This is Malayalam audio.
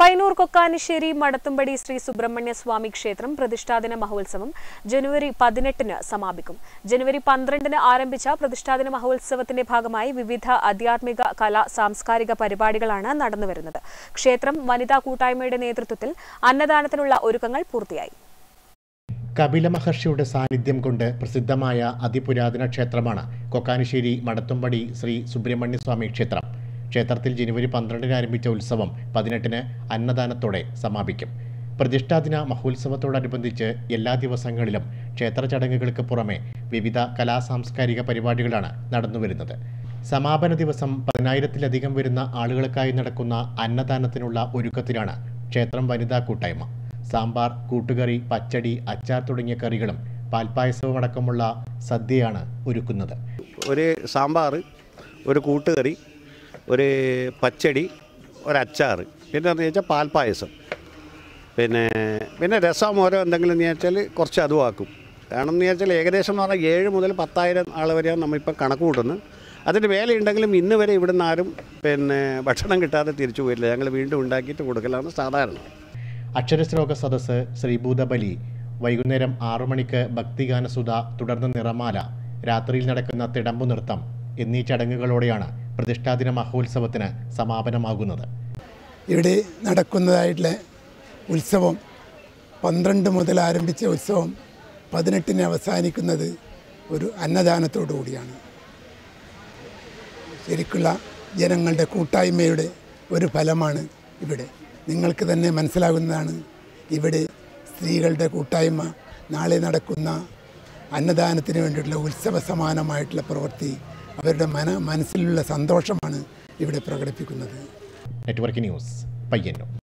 പയ്യന്നൂർ കൊക്കാനിശ്ശേരി മടത്തുംപടി ശ്രീ സുബ്രഹ്മണ്യ സ്വാമി ക്ഷേത്രം പ്രതിഷ്ഠാദിന മഹോത്സവം ജനുവരി 18-ന് സമാപിക്കും. ജനുവരി 12-ന് ആരംഭിച്ച പ്രതിഷ്ഠാദിന മഹോത്സവത്തിന്റെ ഭാഗമായി വിവിധ ആധ്യാത്മിക കലാ സാംസ്കാരിക പരിപാടികളാണ് നടന്നുവരുന്നത്. ക്ഷേത്രം വനിതാ കൂട്ടായ്മയുടെ നേതൃത്വത്തിൽ അന്നദാനത്തിനുള്ള ഒരുക്കങ്ങൾ പൂർത്തിയായി. കപില മഹർഷിയുടെ സാന്നിധ്യം കൊണ്ട് പ്രസിദ്ധമായ അതിപുരാതന ക്ഷേത്രമാണ് കൊക്കാനിശ്ശേരി മടത്തുംപടി ശ്രീ സുബ്രഹ്മണ്യ സ്വാമി ക്ഷേത്രം. ക്ഷേത്രത്തിൽ ജനുവരി 12-ന് ആരംഭിച്ച ഉത്സവം 18-ന് അന്നദാനത്തോടെ സമാപിക്കും. പ്രതിഷ്ഠാദിന മഹോത്സവത്തോടനുബന്ധിച്ച് എല്ലാ ദിവസങ്ങളിലും ക്ഷേത്ര ചടങ്ങുകൾക്ക് പുറമെ വിവിധ കലാസാംസ്കാരിക പരിപാടികളാണ് നടന്നുവരുന്നത്. സമാപന ദിവസം 10,000-ത്തിലധികം വരുന്ന ആളുകൾക്കായി നടക്കുന്ന അന്നദാനത്തിനുള്ള ഒരുക്കത്തിലാണ് ക്ഷേത്രം വനിതാ കൂട്ടായ്മ. സാമ്പാർ, കൂട്ടുകറി, പച്ചടി, അച്ചാർ തുടങ്ങിയ കറികളും പാൽപ്പായസവും അടക്കമുള്ള സദ്യയാണ് ഒരുക്കുന്നത്. ഒരു സാമ്പാർ, ഒരു കൂട്ടുകറി, ഒരു പച്ചടി, ഒരു അച്ചാർ, പിന്നെ എന്ന് വെച്ചാൽ പാൽപ്പായസം, പിന്നെ രസം ഓരോ എന്തെങ്കിലും എന്ന് വെച്ചാൽ കുറച്ച് അതും ആക്കും. കാരണം എന്ന് വെച്ചാൽ ഏകദേശം എന്ന് പറഞ്ഞാൽ 7 മുതൽ 10,000 ആൾ വരെയാണ് നമ്മളിപ്പോൾ കണക്ക് കൂട്ടുന്നത്. അതിന് വേലയുണ്ടെങ്കിലും ഇന്ന് വരെ ഇവിടുന്ന് ആരും ഭക്ഷണം കിട്ടാതെ തിരിച്ചു പോയില്ല. ഞങ്ങൾ വീണ്ടും ഉണ്ടാക്കിയിട്ട് കൊടുക്കലാണ് സാധാരണ. അക്ഷരശ്ലോക സദസ്സ്, ശ്രീഭൂതബലി, വൈകുന്നേരം 6 മണിക്ക് ഭക്തിഗാനസുധ, തുടർന്ന് നിറമാല, രാത്രിയിൽ നടക്കുന്ന തിടമ്പു നൃത്തം എന്നീ ചടങ്ങുകളോടെയാണ് പ്രതിഷ്ഠാദിന മഹോത്സവത്തിന് സമാപനമാകുന്നത്. ഇവിടെ നടക്കുന്നതായിട്ടുള്ള ഉത്സവം 12 മുതൽ ആരംഭിച്ച ഉത്സവം 18-ന് അവസാനിക്കുന്നത് ഒരു അന്നദാനത്തോടു കൂടിയാണ്. ശരിക്കുള്ള ജനങ്ങളുടെ കൂട്ടായ്മയുടെ ഒരു ഫലമാണ് ഇവിടെ. നിങ്ങൾക്ക് തന്നെ മനസ്സിലാകുന്നതാണ്, ഇവിടെ സ്ത്രീകളുടെ കൂട്ടായ്മ നാളെ നടക്കുന്ന അന്നദാനത്തിന് വേണ്ടിയിട്ടുള്ള ഉത്സവ സമാനമായിട്ടുള്ള പ്രവൃത്തി, അവരുടെ മനസ്സിലുള്ള സന്തോഷമാണ് ഇവിടെ പ്രകടിപ്പിക്കുന്നത്. Network news, Payyanur.